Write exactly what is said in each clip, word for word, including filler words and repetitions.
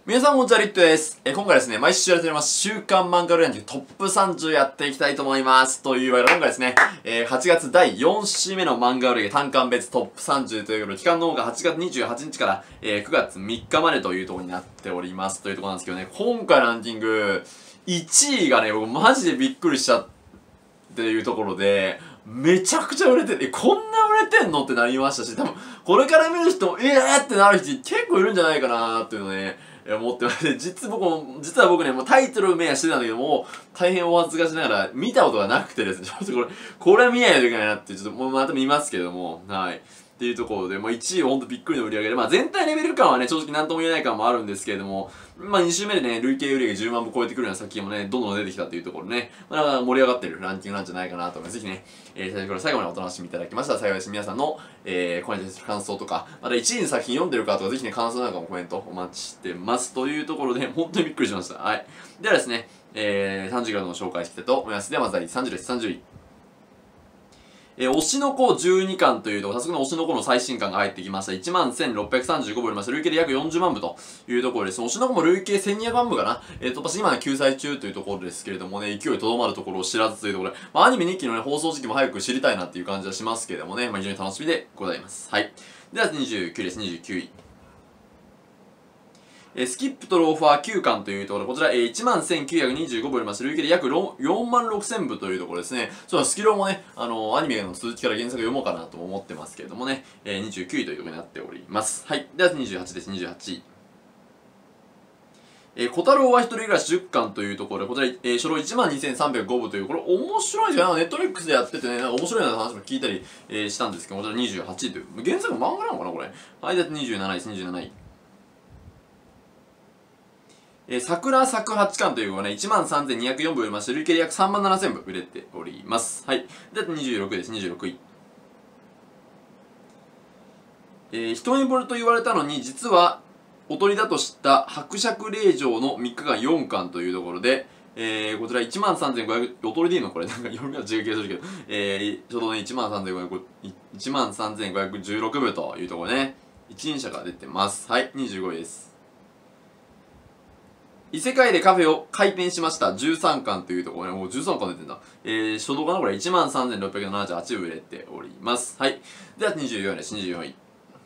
皆さんこんにちは、リットです。え今回ですね、毎週やっております、週刊漫画ランキングトップさんじゅうやっていきたいと思います。というわけで、今回ですね、えー、はちがつだいよん週目の漫画売り単館別トップさんじゅうということで、期間の方がはちがつにじゅうはちにちから、えー、くがつみっかまでというところになっております。というところなんですけどね、今回のランキング、いちいがね、僕マジでびっくりしたっていうところで、めちゃくちゃ売れてて、こんな売れてんのってなりましたし、多分、これから見る人も、えーってなる人結構いるんじゃないかなっていうのね、思ってます。実僕も、実は僕ね、もうタイトル名はしてたんだけども、大変お恥ずかしながら見たことがなくてですね、ちょっとこれ、これは見ないといけないなって、ちょっともうまた見ますけども、はい。っていうところで、まあいちいはほんとびっくりの売り上げで、まあ全体レベル感はね、正直なんとも言えない感もあるんですけれども、まあに週目でね、累計売り上げじゅうまん部超えてくるような作品もね、どんどん出てきたというところでね、まあ、盛り上がってるランキングなんじゃないかなと思います。ぜひね、えー、最初から最後までお楽しみいただきましたら幸いです。皆さんの、えー、これに対する感想とか、またいちいの作品読んでる方とか、ぜひね、感想なんかもコメントお待ちしてます。というところで、本当にびっくりしました。はい。ではですね、えー、さんじゅうからの紹介していきたいと思います。ではまず第さんじゅうです。さんじゅうい。えー、推しの子じゅうにかんというと、早速の推しの子の最新刊が入ってきました。いちまんせんろっぴゃくさんじゅうご部売りました。累計で約よんじゅうまん部というところです。推しの子も累計せんにひゃくまん部かな。えー、突破して今は救済中というところですけれどもね、勢いとどまるところを知らずというところで、まあアニメにきのね、放送時期も早く知りたいなっていう感じはしますけれどもね、まあ非常に楽しみでございます。はい。ではにじゅうきゅうです。にじゅうきゅうい。えー、スキップとローファーきゅうかんというところで、こちら、えー、いちまんせんきゅうひゃくにじゅうご部売りまして、累計で約よんまんろくせん部というところですね。そうだ、スキローもね、あのー、アニメの続きから原作読もうかなと思ってますけれどもね、えー、にじゅうきゅういというところになっております。はい。ではにじゅうはちです。にじゅうはち。えー、小太郎は一人暮らしじゅっかんというところで、こちら、えー、初老いちまんにせんさんびゃくご部という、これ面白いんですよね。ネットフリックスでやっててね、面白いような話も聞いたり、えー、したんですけど、こちらにじゅうはちという、原作漫画なのかなこれ。はい、でにじゅうななです。にじゅうなない。えー、桜咲くはちかんというのがね、いちまんさんぜんにひゃくよん部売れまして、累計で約さんまんななせん部売れております。はい。で、にじゅうろくです。にじゅうろくい。えー、一目惚れと言われたのに、実は、おとりだと知った伯爵令嬢のみっかかんよんかんというところで、えー、こちらいちまんさんぜんごひゃく、おとりでいいのこれ、なんか読みが違う気がするけど、えー、ちょうどね、いちまんさんぜんごひゃく、いちまんさんぜんごひゃくじゅうろく部というところでね、一輪車が出てます。はい、にじゅうごいです。異世界でカフェを開店しました。じゅうさんかんというところね、もうじゅうさんかん出てんだ。えー、初動かなこれ いちまんさんぜんろっぴゃくななじゅうはち 部売れております。はい。ではにじゅうよんです。にじゅうよんい。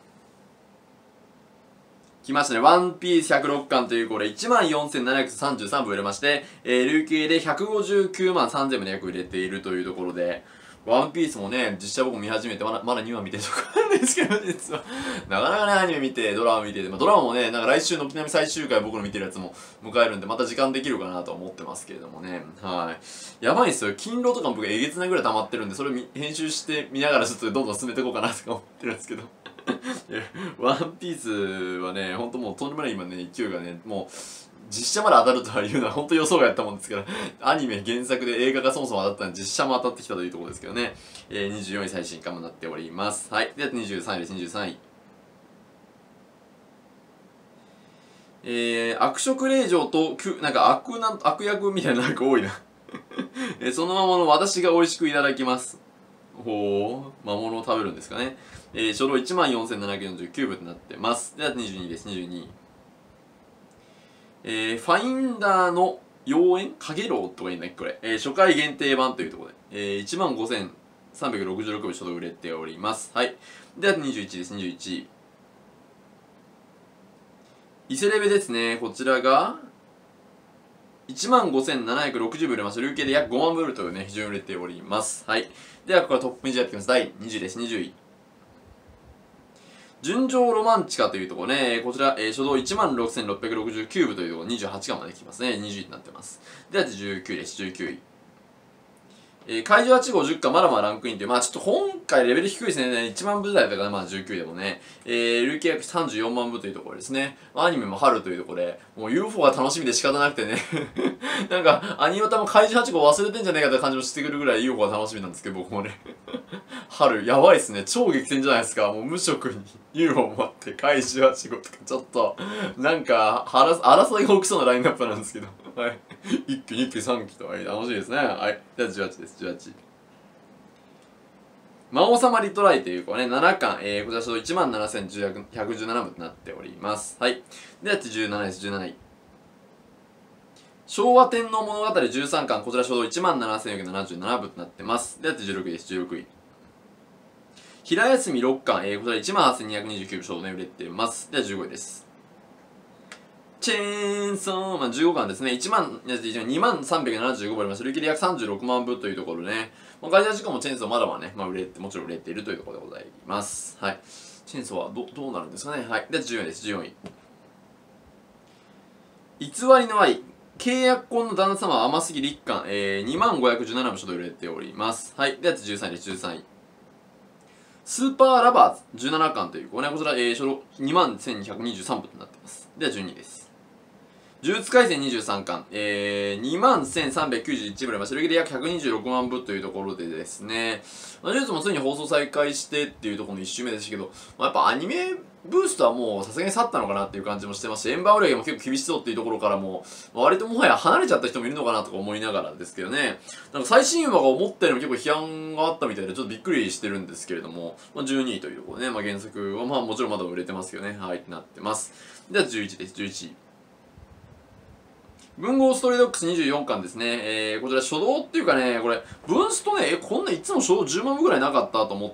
来ましたね。ワンピースひゃくろっかんというこれいちまんよんせんななひゃくさんじゅうさん部売れまして、えー、累計でひゃくごじゅうきゅうまんさんぜん部で約売れているというところで、ワンピースもね、実写僕見始めてまだ、まだにわ見てるとこなんですけど、実は。なかなかね、アニメ見て、ドラマ見て、まあ、ドラマもね、なんか来週のきなみ最終回僕の見てるやつも迎えるんで、また時間できるかなと思ってますけれどもね。はい。やばいんですよ。勤労とかも僕えげつないぐらい溜まってるんで、それを編集して見ながらちょっとどんどん進めていこうかなとか思ってるんですけど。ワンピースはね、ほんともうとんでもない今ね、勢いがね、もう、実写まで当たるとはいうのは本当予想外やったもんですから、アニメ原作で映画がそもそも当たったんで、実写も当たってきたというところですけどね。えー、にじゅうよんい最新刊もなっております。はい。ではにじゅうさんいです。にじゅうさんい。えー、悪色令嬢と、なんか悪な、悪役みたいななんか多いなえー、そのままの私が美味しくいただきます。ほう、魔物を食べるんですかね。えー、初動いちまんよんせんななひゃくよんじゅうきゅう部となってます。ではにじゅうにです。にじゅうに。えー、ファインダーの妖艶かげろうとかいいんだっけこれ。えー、初回限定版というところで、えー、いちまんごせんさんびゃくろくじゅうろく部ちょっと売れております。はい。ではにじゅういちです。にじゅういち。イセレベですね。こちらが、いちまんごせんななひゃくろくじゅう部売れました。累計で約ごまん部売るというね、非常に売れております。はい。では、ここからトップにじゅうやっていきます。だいにじゅうです。にじゅうい。純情ロマンチカというところね、こちら、えー、初動いちまんろくせんろっぴゃくろくじゅうきゅう部というところにじゅうはちかんまで来ますね。にじゅういになってます。ではじゅうきゅうです。じゅうきゅうい。えー、怪獣はち号じゅっかんまだまだランクインという、まあちょっと今回レベル低いですね。いちまん部台だからまあじゅうきゅういでもね、えー、累計約さんじゅうよんまん部というところですね。アニメも春というところで、もう ユーフォー が楽しみで仕方なくてねなんか、アニオタも怪獣はち号忘れてんじゃねえかって感じもしてくるぐらい ユーフォー が楽しみなんですけど、僕もね春、やばいっすね。超激戦じゃないですか。もう無職に ユーフォー もあって、怪獣はち号とか、ちょっと、なんか、争いが起きそうなラインナップなんですけどはい。いっき、にき、さんきと、はい、楽しいですね。はい。ではじゅうはちです。じゅうはち。 魔王様リトライという子ね、ななかん、えー、こちらちょうどいちまんななせんひゃくじゅうななぶとなっております。はい。で、あとじゅうななです、じゅうなない。昭和天皇物語じゅうさんかん、こちらちょうどいちまんななせんよんひゃくななじゅうななぶとなってます。で、あとじゅうろくいです、じゅうろくい。平休みろっかん、えー、こちらいちまんはっせんにひゃくにじゅうきゅうぶちょうどね、売れてます。ではじゅうごいです。チェーンソー、まあ、じゅうごかんですね。いちまん、にまんさんびゃくななじゅうごぶありました。累計で約さんじゅうろくまんぶというところでね。まあ、ガイジャー事故もチェーンソーまだまだね、まあ、売れて、もちろん売れているというところでございます。はい。チェーンソーはどどうなるんですかね。はい。で、じゅうよんいです。じゅうよんい。偽りの愛。契約婚の旦那様は甘すぎる一貫、えー、にまんごひゃくじゅうななぶちょっと売れております。はい。で、あとじゅうさんいです。じゅうさんい。スーパーラバーズじゅうななかんという、これね、こちら、えー、ちょうどにまんせんひゃくにじゅうさんぶとなっています。ではじゅうにいです。呪術廻戦にじゅうさんかん、えー、にまんせんさんびゃくきゅうじゅういちぶありまして、累計で約ひゃくにじゅうろくまんぶというところでですね、まあ、呪術もついに放送再開してっていうところのいち周目でしたけど、まあ、やっぱアニメブーストはもうさすがに去ったのかなっていう感じもしてますし、エンバー売り上げも結構厳しそうっていうところからも、まあ、割ともはや離れちゃった人もいるのかなとか思いながらですけどね、なんか最新話が思ったよりも結構批判があったみたいでちょっとびっくりしてるんですけれども、まあ、じゅうにいというところでね、まあ、原作はまあもちろんまだ売れてますけどね、はい、なってます。ではじゅういちです、じゅういちい。文豪ストレイドックスにじゅうよんかんですね。えー、こちら初動っていうかね、これ、文ストね、え、こんないつも初動じゅうまんぶぐらいなかったと思って、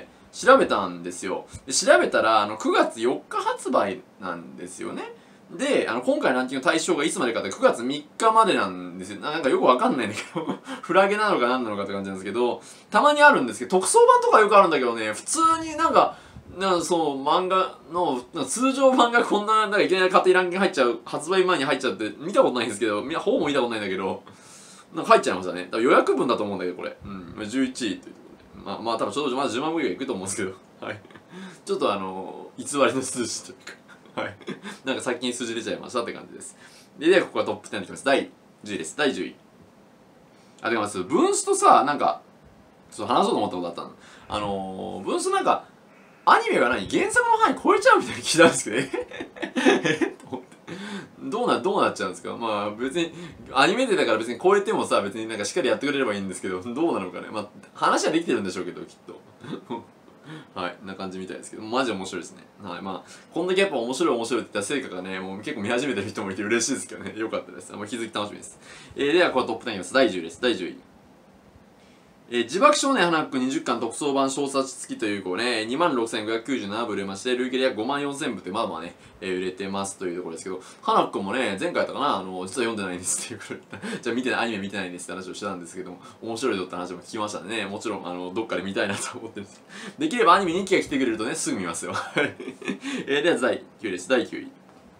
調べたんですよ。で、調べたら、あの、くがつよっか発売なんですよね。で、あの、今回のランキング対象がいつまでかってくがつみっかまでなんですよ。なんかよくわかんないんだけど、フラゲなのか何なのかって感じなんですけど、たまにあるんですけど、特装版とかよくあるんだけどね、普通になんか、なんかそう、漫画の、通常版がこんな、なんかいきなり勝手にランキング入っちゃう、発売前に入っちゃって、見たことないんですけど、みんなほぼ見たことないんだけど、なんか入っちゃいましたね。だから予約分だと思うんだけど、これ。うん。じゅういちいというところで。まあ、まあ、多分ちょうどまだじゅうまんぶぐらいいくと思うんですけど、はい。ちょっとあの、偽りの数字というか、はい。なんか先に数字出ちゃいましたって感じです。で、ではここがトップじゅうにきます。だいじゅういです。だいじゅうい。あ、でもす、ブンストさ、なんか、ちょっと話そうと思ったことあったの。あのー、ブンストなんか、アニメが何原作の範囲超えちゃうみたいに聞いたんですけど、えと思って。どうな、どうなっちゃうんですか。まあ別に、アニメでだから別に超えてもさ、別になんかしっかりやってくれればいいんですけど、どうなのかね。まあ話はできてるんでしょうけど、きっと。はい、な感じみたいですけど、マジ面白いですね。はい、まあ、こんだけやっぱ面白い面白いって言ったら成果がね、もう結構見始めてる人もいて嬉しいですけどね、よかったです。もう引き続き楽しみです。えー、では、これトップじゅういきます。だいじゅういです。だいじゅうい。えー、自爆少年花子にじゅっかん特装版小冊付きというこうね、にまんろくせんごひゃくきゅうじゅうななぶ売れまして、累計で約ごまんよんせんぶってまだまだね、えー、売れてますというところですけど、花子もね、前回やったかな、あの、実は読んでないんですっていうことで、じゃあ見てない、アニメ見てないんですって話をしてたんですけども、面白いぞって話も聞きましたんでね、もちろん、あの、どっかで見たいなと思ってるんです。できればアニメにきが来てくれるとね、すぐ見ますよ。はい。えー、ではだいきゅういです。だいきゅうい。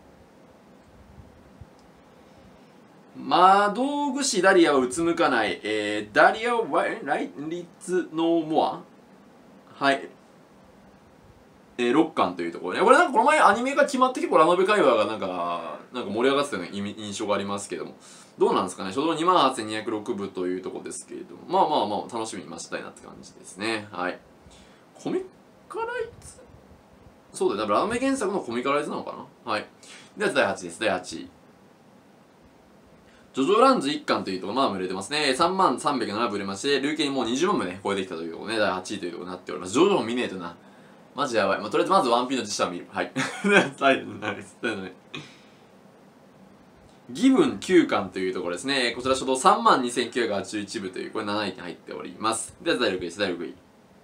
窓口ダリアはうつむかない、えー、ダリアはライリツノーモアはい、えー、ろっかんというところね。これなんかこの前アニメが決まって結構ラノベ会話がなんかなんか盛り上がってたような印象がありますけども、どうなんですかね。初動にまんはっせんにひゃくろくぶというところですけれども、まあまあまあ楽しみに待ちたいなって感じですね。はい。コミカライズ、そうだよね、ラノベ原作のコミカライズなのかな。はい。ではだいはちいです。だいはちい。ジョジョランズいっかんというところまだ売れてますね。さんまんさんびゃくななぶ売れまして、累計にもうにじゅうまんぶね、超えてきたというところね、だいはちいというところになっております。ジョジョも見ねえとな。マジやばい。まあ、とりあえずまずワンピーの実写を見る。はい。はい、ナイス。ギブンきゅうかんというところですね。こちら初動さんまんにせんきゅうひゃくはちじゅういちぶという、これなないてん入っております。ではだいろくいです。だいろくい。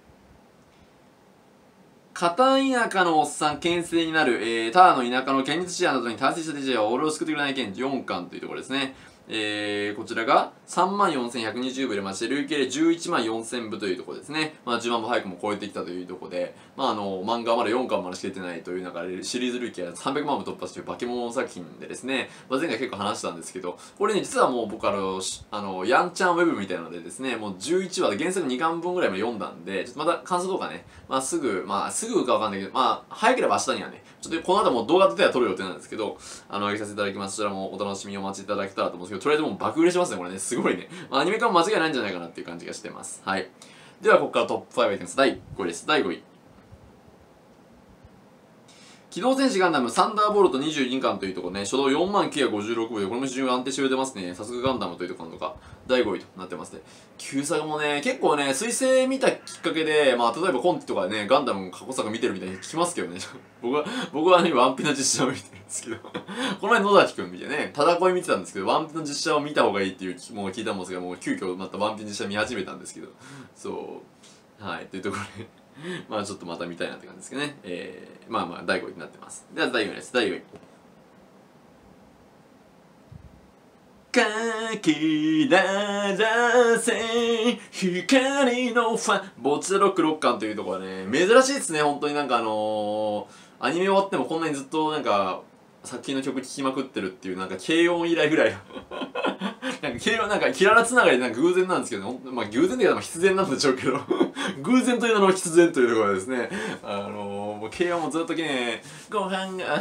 片田舎のおっさん、牽制になる、えー、ただの田舎の県立治安などに達成した手順は俺を救ってくれない件よんかんというところですね。えー、こちらがさんまんよんせんひゃくにじゅうぶ売れまして、累計でじゅういちまんよんせんぶというところですね。まあ、じゅうまんぶ早くも超えてきたというところで、まあ、あの、漫画はまだよんかんまでしか出てないという中で、シリーズ累計はさんびゃくまんぶ突破している化け物作品でですね、まあ、前回結構話したんですけど、これね、実はもう僕あの、あの、ヤンチャンウェブみたいなのでですね、もうじゅういちわで原作にかんぶんぐらいまで読んだんで、ちょっとまた感想とかね、まあ、すぐ、まあ、すぐかわかんないけど、まあ、早ければ明日にはね、ちょっとこの後も動画とでは撮る予定なんですけど、あの、上げさせていただきます。そちらもお楽しみをお待ちいただけたらと思うんですけど、とりあえずもう爆売れしますね、これね。すごいね。まあ、アニメ化も間違いないんじゃないかなっていう感じがしてます。はい。では、ここからトップファイブいきます。だいごいです。だいごい。 機動戦士ガンダムサンダーボルトにじゅうにかんというところね、初動よんまんきゅうひゃくごじゅうろくぶで、これも非常に安定して売れてますね。さすがガンダムというところとか、だいごいとなってますね。旧作もね、結構ね、水星見たきっかけで、まあ、例えばコンティとかでね、ガンダム過去作見てるみたいに聞きますけどね、僕は、僕はね、ワンピの実写を見てるんですけど、この前野崎くん見てね、ただこい見てたんですけど、ワンピの実写を見た方がいいっていうものを聞いたもんですが、もう急遽またワンピの実写見始めたんですけど、そう、はい、というところで、まあちょっとまた見たいなって感じですけどね。えー、まあまあだいごいになってます。ではだいよんいです。だいよんい。かきららせ光のファンボチロックろっかんというところはね、珍しいですね。本当になんかあのー、アニメ終わってもこんなにずっとなんか作品の曲聴きまくってるっていう、なんか軽音以来ぐらいのなんか軽音、なんかキララつながりでなんか偶然なんですけど、ね、まあ偶然で必然なんでしょうけど偶然というのも必然というところですね。あのー、もう軽音もずっときね、ご飯が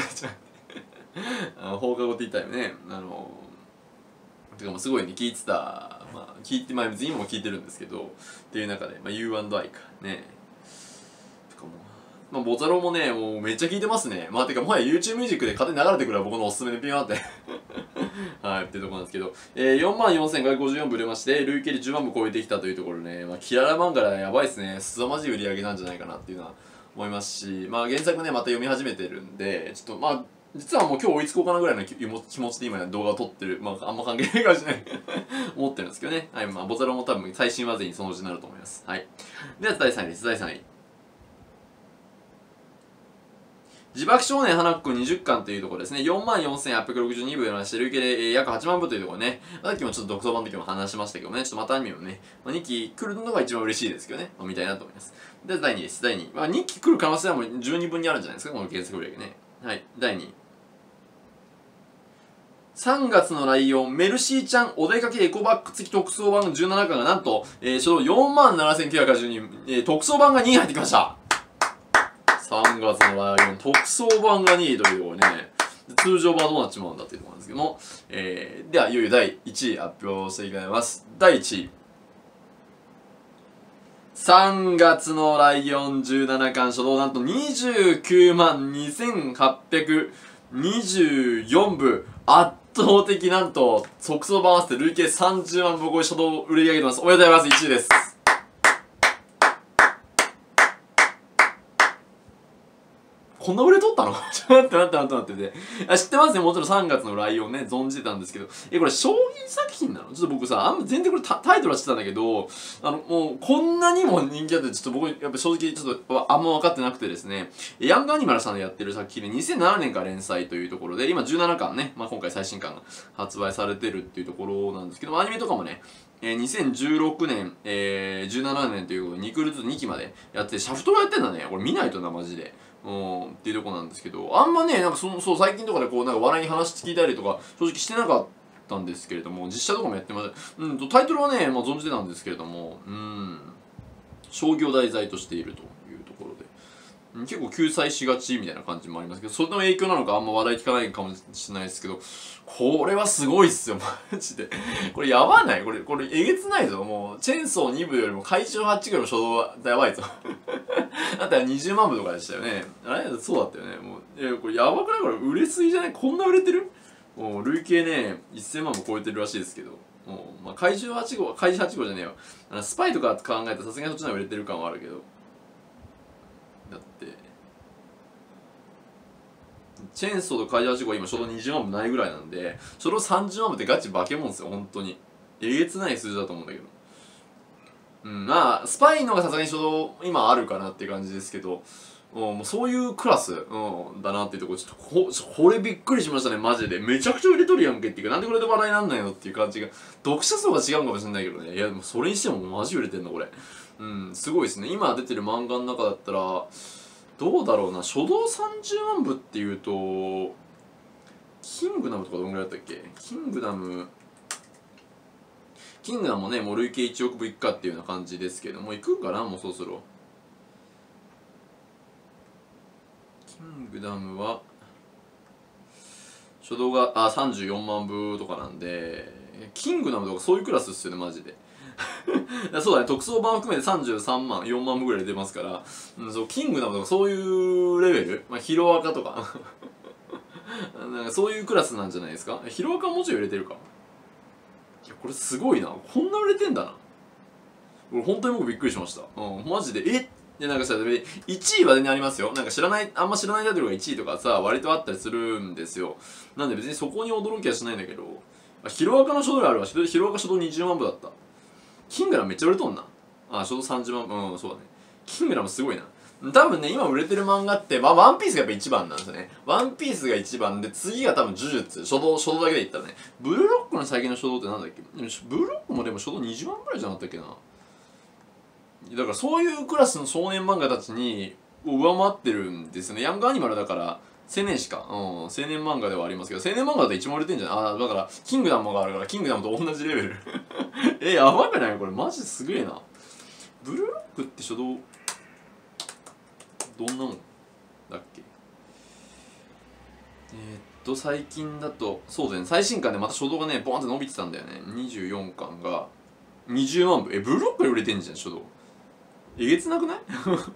あの放課後ティータイムね、あのー、てかもうすごいね、聞いてた、まあ聞いて、まあ別に今も聞いてるんですけど、っていう中で、まあ ユーアンドアイ か、ね。とかもまあ、ボザロもね、もうめっちゃ聞いてますね。まあ、てか、もはや YouTube ミュージックで勝手に流れてくる僕のおすすめでピューンってはい、っていうところなんですけど、えー、よんまんよんせんごひゃくごじゅうよんぶ売れまして、累計でじゅうまんぶ超えてきたというところでね、まあ、キララ漫画でやばいですね。すさまじい売り上げなんじゃないかなっていうのは思いますし、まあ、原作ね、また読み始めてるんで、ちょっと、まあ、実はもう今日追いつこうかなぐらいの気持ちで今動画を撮ってる。まあ、あんま関係ないかもしれない思ってるんですけどね。はい、まあ、ボザロも多分最新話ぜにそのうちになると思います。はい。では、だいさんいです。だいさんい。自爆少年花子くんにじゅっかんというところですね。よんまんよんせんはっぴゃくろくじゅうにぶをして累計で約はちまんぶというところね。さっきもちょっと独創版の時も話しましたけどね。ちょっとまたアニメもね、まあ、にき来るのが一番嬉しいですけどね。まあ、見たいなと思います。で、だいにです。だいに。まあ、にき来る可能性はもう十二分にあるんじゃないですか。この原作売り上げね。はい。だいに。さんがつのライオン、メルシーちゃんお出かけエコバッグ付き特装版じゅうななかんがなんと、えー、ちょうどよんまんななせんきゅうひゃくはちじゅうに、えー、特装版がにい入ってきました。さんがつのライオン、特装版がにいというところね、通常版はどうなっちまうんだっていうところなんですけども、えー、では、いよいよだいいちい発表していきます。だいいちい。さんがつのライオンじゅうななかん初動なんとにじゅうきゅうまんにせんはっぴゃくにじゅうよんぶ。圧倒的なんと、即走版合わせて累計さんじゅうまんぶ超え初動売り上げてます。おめでとうございます。いちいです。こんな売れとったのちょっと待って待って待って待ってて。あ、知ってますね。もちろんさんがつのライオンね、存じてたんですけど。え、これ、将棋作品なのちょっと僕さ、あんま全然これタタイトルは知ってたんだけど、あの、もう、こんなにも人気あって、ちょっと僕、やっぱ正直、ちょっと、あんま分かってなくてですね、ヤングアニマルさんでやってる作品で、にせんななねんから連載というところで、今じゅうななかんね、まあ今回最新刊が発売されてるっていうところなんですけど、アニメとかもね、えー、にせんじゅうろくねん、えー、じゅうななねんということでにクールずつにきまでやって、シャフトがやってんだね。これ見ないとな、マジで。うん、っていうとこなんですけど、あんまね、なんかその、そう、最近とかでこう、なんか笑いに話聞いたりとか、正直してなかったんですけれども、実写とかもやってました。うんと、タイトルはね、まあ存じてたんですけれども、うん、商業題材としているというところで、うん、結構救済しがちみたいな感じもありますけど、それの影響なのかあんま話題聞かないかもしれないですけど、これはすごいっすよ、マジで。これやばないこれ、これえげつないぞ。もう、チェーンソーにぶよりも怪獣はちぐらいの初動はやばいぞ。だったらにじゅうまんぶとかでしたよね。あれそうだったよね。もう、いや、これやばくないこれ売れすぎじゃないこんな売れてるもう、累計ね、せんまんも超えてるらしいですけど。もう、まあ、怪獣はちごう、怪獣はちごうじゃねえよ。あの、スパイとか考えたらさすがにそっちの方が売れてる感はあるけど。だって、チェーンソーと怪獣はちごうは今ちょうどにじゅうまんぶないぐらいなんで、それをさんじゅうまんぶってガチ化け物ですよ、本当に。えげつない数字だと思うんだけど。うん、まあ、スパイのがさすがにちょうど今あるかなっていう感じですけど、うん、もうそういうクラス、うん、だなっていうところ、ちょっとこ、これびっくりしましたね、マジで。めちゃくちゃ売れとるやんけっていうか、なんでこれで笑いなんないのっていう感じが、読者層が違うかもしれないけどね。いや、でもそれにしてもマジ売れてんの、これ。うん、すごいですね。今出てる漫画の中だったら、どうだろうな、初動さんじゅうまんぶっていうと、キングダムとかどんぐらいだったっけキングダム、キングダムもね、もう累計いちおくぶいくかっていうような感じですけども、いくんかなもうそろそろ。キングダムは、初動が、あ、さんじゅうよんまんぶとかなんで、キングダムとかそういうクラスっすよね、マジで。 そうだね、特装版含めてさんじゅうさんまん、よんまん部ぐらい出ますから、うん、そう、キングダムとかそういうレベル、まあ、ヒロアカとか、なんかそういうクラスなんじゃないですか。ヒロアカもうちょい売れてるか。いや、これすごいな。こんな売れてんだな。これ本当に僕びっくりしました。うん、マジで、えで、なんかさ、いちいは全然ありますよ。なんか知らない、あんま知らないタイトルがいちいとかさ、割とあったりするんですよ。なんで別にそこに驚きはしないんだけど、ヒロアカの書道あるわ。ヒロアカ書道にじゅうまん部だった。キングダムめっちゃ売れとんな。あ、書道さんじゅうまん部、うん、そうだね。キングダムすごいな。多分ね、今売れてる漫画って、まあ、ワンピースがやっぱ一番なんですよね。ワンピースが一番で、次が多分呪術、書道、書道だけで言ったらね。ブルーロックの最近の書道ってなんだっけ。でもブルーロックもでも書道にじゅうまんぐらいじゃなかったっけな。だからそういうクラスの少年漫画たちに上回ってるんですよね。ヤングアニマルだから青年誌か、うん、青年漫画ではありますけど、青年漫画だと一番売れてんじゃない。ああ、だからキングダムがあるからキングダムと同じレベルえ、やばくないこれ。マジすげえな。ブルーロックって書道どんなもんだっけ。えー、っと最近だとそうですね、最新刊でまた書道がねボーンって伸びてたんだよね。にじゅうよんかんがにじゅうまん部。え、ブルーロックで売れてんじゃん書道。えげつなくない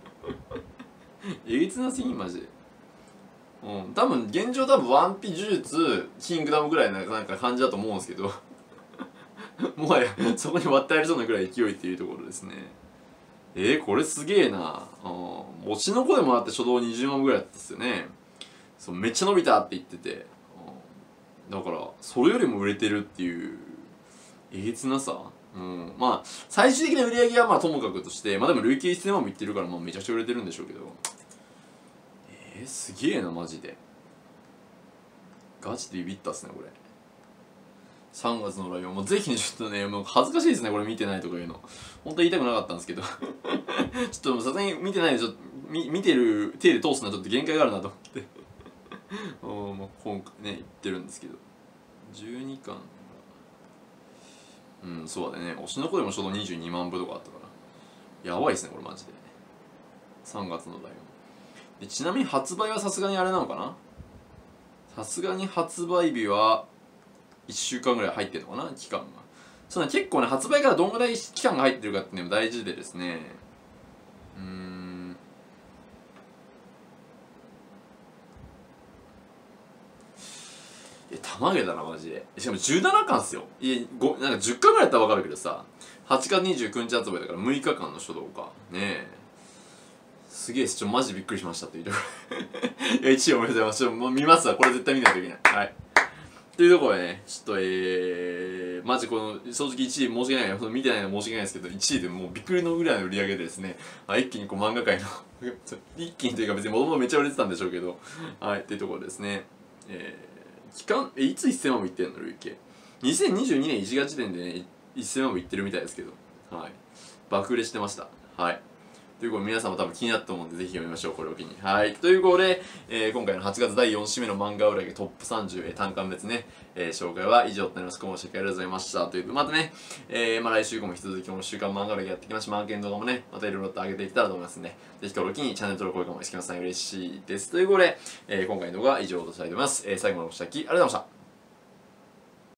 えげつなすぎんマジで。うん、多分現状多分ワンピ呪術キングダムぐらいななんか感じだと思うんですけどもはやそこに割ってありそうなぐらい勢いっていうところですね。えー、これすげえな。推しの子でもあって書道にじゅうまんぐらいだったっすよね。そうめっちゃ伸びたって言ってて、だからそれよりも売れてるっていうえげつなさ。うん、まあ最終的な売り上げはまあともかくとして、まあでも累計せんまんもいってるから、まあめちゃくちゃ売れてるんでしょうけど、えー、すげえなマジで。ガチでビビったっすねこれ。さんがつのライオンもうぜひね、ちょっとね、もう恥ずかしいですねこれ見てないとかいうの。本当は言いたくなかったんですけどちょっとさすがに見てないで、ちょっと見見てる手で通すのはちょっと限界があるなと思ってもう今回ね言ってるんですけど、じゅうにかん、うん、そうだね。推しの子でもちょうどにじゅうにまん部とかあったから。やばいっすね、これマジで。さんがつのライオン。で、ちなみに発売はさすがにあれなのかな。さすがに発売日はいっしゅうかんぐらい入ってるのかな、期間が。そうね、結構ね、発売からどんぐらい期間が入ってるかっていうのも大事でですね。うーん。え、たまげだな、マジで。しかもじゅうななかんっすよ。いや、ごなんかじゅっかんぐらいやったらわかるけどさ、はちがつにじゅうくにち発売だからむいかかんの書道か。ねえ。すげえ、ちょ、マジびっくりしましたっていうところ。いや、いちいおめでとうございます。ちょ、もう見ますわ。これ絶対見ないといけない。はい。というところでね、ちょっとえー、マジこの、正直いちい申し訳ない、見てないの申し訳ないですけど、いちいでもうびっくりのぐらいの売り上げでですね、まあ、一気にこう漫画界の一気にというか別にもともとめっちゃ売れてたんでしょうけど、はい、っていうところですね。えー、期間、え、いつせんまんもいってんの累計。にせんにじゅうにねんいちがつ時点でね、せんまんもいってるみたいですけど、はい。爆売れしてました。はい。ということで皆さんも多分気になったと思うんでぜひ読みましょう、これを機に。はい。ということで、えー、今回のはちがつだいよん週目の漫画売り上げトップさんじゅう、えー、単館別ね、えー、紹介は以上となります。今後もしっかりありがとうございました。ということで、またね、えー、まあ来週以降も引き続きこの週刊漫画売り上げやっていきまし、漫画動画もね、またいろいろと上げていけたらと思いますんで、ぜひこれを機にチャンネル登録、高評価もしてください。嬉しいです。ということで、えー、今回の動画は以上としたいと思います。えー、最後までご視聴いただきありがとうございました。